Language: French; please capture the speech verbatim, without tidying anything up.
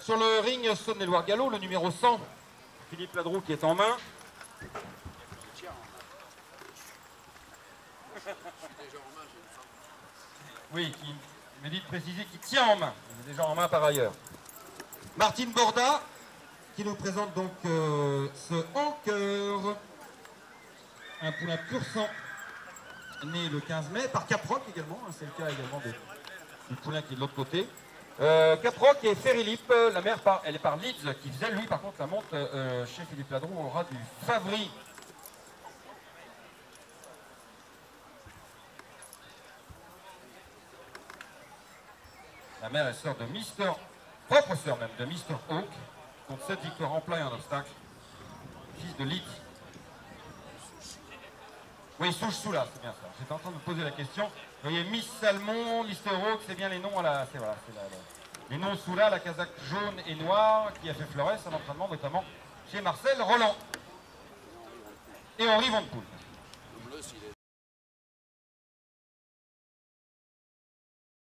Sur le ring, Saône-et-Loire Gallo, le numéro cent, Philippe Ladroux qui est en main. Oui, qui me dit de préciser qu'il tient en main. Il est déjà en main par ailleurs. Martine Borda, qui nous présente donc euh, ce Anker, un poulain pur sang, né le quinze mai, par Caproc également, hein, c'est le cas également de, du poulain qui est de l'autre côté. Euh, Caproc et Ferrilip, la mère par, elle est par Leeds, qui faisait lui par contre la monte euh, chez Philippe Ladroux au ras du Favri. La mère est sœur de Mister, propre sœur même, de Mister Hawk, contre sept victoires en plat et un obstacle, fils de Leeds. Oui, Souche Soula, c'est bien ça. J'étais en train de me poser la question. Vous voyez, Miss Salmon, Mister Hawk, c'est bien les noms à la. C'est voilà, c'est la, la, les noms Soula, la casaque jaune et noire, qui a fait Flores en entraînement, notamment chez Marcel Roland. Et Henri Van Poel.